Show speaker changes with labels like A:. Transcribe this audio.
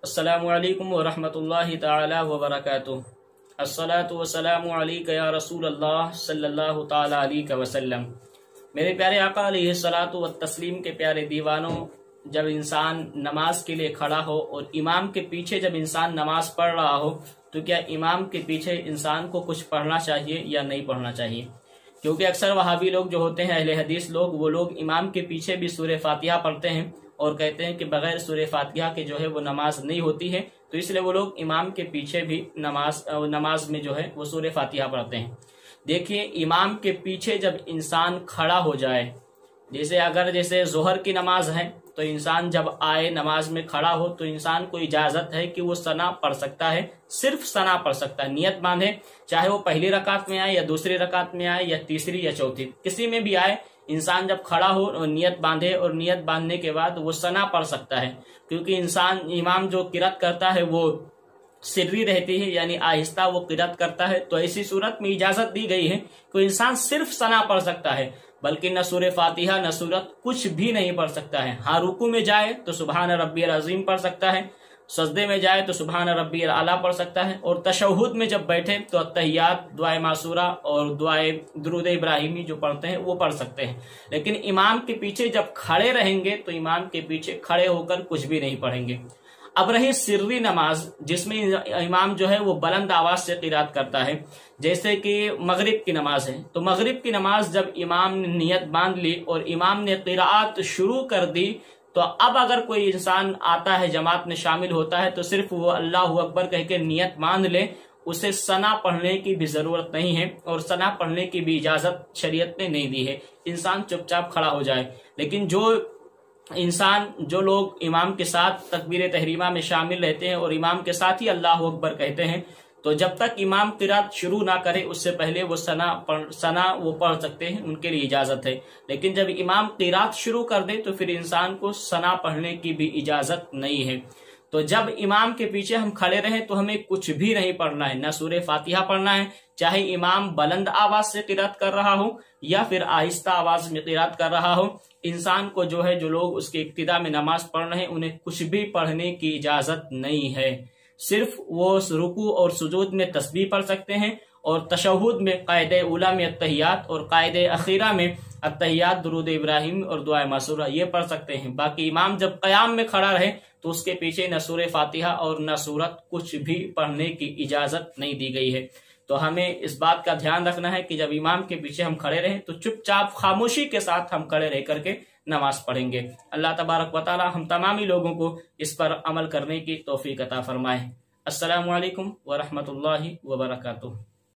A: السلام علیکم ورحمۃ اللہ تعالی وبرکاتہ۔ الصلاۃ والسلام علیک یا رسول اللہ صلی اللہ تعالی علیہ وسلم۔ میرے پیارے آقا علیہ الصلاۃ والتسلیم کے پیارے دیوانوں، جب انسان نماز کے لیے کھڑا ہو اور امام کے پیچھے جب انسان نماز پڑھ رہا ہو تو کیا امام کے پیچھے انسان کو کچھ پڑھنا چاہیے یا نہیں پڑھنا چاہیے؟ کیونکہ اکثر وہابی لوگ جو ہوتے ہیں، اہل حدیث لوگ، وہ لوگ امام کے پیچھے بھی سورہ فاتحہ پڑھتے ہیں اور کہتے ہیں کہ بغیر سورہ فاتحہ کے جو ہے وہ نماز نہیں ہوتی ہے، تو اس لیے وہ لوگ امام کے پیچھے بھی نماز میں جو ہے وہ سورہ فاتحہ پڑھتے ہیں۔ دیکھیے، امام کے پیچھے جب انسان کھڑا ہو جائے، جیسے ظہر کی نماز ہے تو انسان جب آئے نماز میں کھڑا ہو تو انسان کو اجازت ہے کہ وہ ثنا پڑھ سکتا ہے، صرف ثنا پڑھ سکتا ہے، نیت باندھے، چاہے وہ پہلی رکعت میں آئے یا دوسری رکعت میں آئے یا تیسری یا چوتھی، کسی میں بھی آئے، انسان جب کھڑا ہو نیت باندھے اور نیت باندھنے کے بعد وہ ثنا پڑھ سکتا ہے، کیونکہ امام جو قرات کرتا ہے وہ سری رہتی ہے، یعنی آہستہ وہ قرات کرتا ہے، تو ایسی صورت میں اجازت دی گئی ہے کہ انسان صرف ثنا پڑھ سکتا ہے، بلکہ نہ سورہ فاتحہ نہ سورت کچھ بھی نہیں پڑھ سکتا ہے۔ ہاں، رکوع میں جائے تو سبحان ربی العظیم پڑھ سکتا ہے، سجدے میں جائے تو سبحان ربی الاعلیٰ پڑھ سکتا ہے، اور تشہد میں جب بیٹھے تو التحیات، دعائے معصورہ اور دعائے درود ابراہیمی جو پڑھتے ہیں وہ پڑھ سکتے ہیں۔ لیکن امام کے پیچھے جب کھڑے رہیں گے تو امام کے پیچھے کھڑے ہو کر کچھ بھی نہیں پڑھیں گے۔ اب رہی سری نماز، جس میں امام جو ہے وہ بلند آواز سے قرات کرتا ہے، جیسے کہ مغرب کی نماز ہے، تو مغرب کی نماز جب امام نے نیت باندھ لی اور امام نے قرات شروع کر دی، تو اب اگر کوئی انسان آتا ہے، جماعت میں شامل ہوتا ہے، تو صرف وہ اللہ اکبر کہہ کے نیت باندھ لے، اسے ثنا پڑھنے کی بھی ضرورت نہیں ہے اور ثنا پڑھنے کی بھی اجازت شریعت نے نہیں دی ہے، انسان چپ چاپ کھڑا ہو جائے۔ لیکن جو لوگ امام کے ساتھ تکبیر تحریمہ میں شامل رہتے ہیں اور امام کے ساتھ ہی اللہ اکبر کہتے ہیں، تو جب تک امام قرات شروع نہ کرے اس سے پہلے وہ ثنا وہ پڑھ سکتے ہیں، ان کے لیے اجازت ہے۔ لیکن جب امام قرات شروع کر دے تو پھر انسان کو ثنا پڑھنے کی بھی اجازت نہیں ہے۔ تو جب امام کے پیچھے ہم کھڑے رہیں تو ہمیں کچھ بھی نہیں پڑھنا ہے، نہ سورہ فاتحہ پڑھنا ہے، چاہے امام بلند آواز سے قرات کر رہا ہو یا پھر آہستہ آواز میں قرات کر رہا ہو۔ انسان کو جو لوگ اس کے ابتدا میں نماز پڑھ رہے ہیں انہیں کچھ بھی پڑھنے کی اجازت نہیں ہے، صرف وہ رکوع اور سجود میں تسبیح پڑھ سکتے ہیں، اور تشہد میں قاعدہ اولیٰ میں التحیات اور قاعدہ اخیرہ میں التحیات، درود ابراہیم اور دعائے معصورہ یہ پڑھ سکتے ہیں۔ باقی امام جب قیام میں کھڑا رہے تو اس کے پیچھے نہ سورہ فاتحہ اور نہ سورت کچھ بھی پڑھنے کی اجازت نہیں دی گئی ہے۔ تو ہمیں اس بات کا دھیان رکھنا ہے کہ جب امام کے پیچھے ہم کھڑے رہیں تو چپ چاپ خاموشی کے ساتھ ہم کھڑے رہ کر کے نماز پڑھیں گے۔ اللہ تبارک و تعالی ہم تمامی لوگوں کو اس پر عمل کرنے کی توفیق عطا فرمائے۔ السلام علیکم ورحمۃ اللہ وبرکاتہ۔